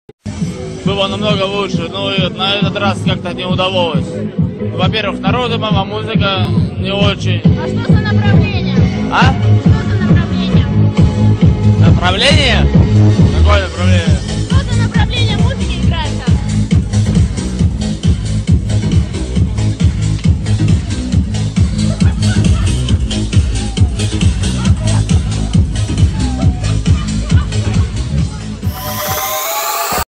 Было намного лучше, но на этот раз как-то не удалось. Во-первых, народу мало, музыка не очень. А что за направление? А? Что за направление? Направление? Какое направление?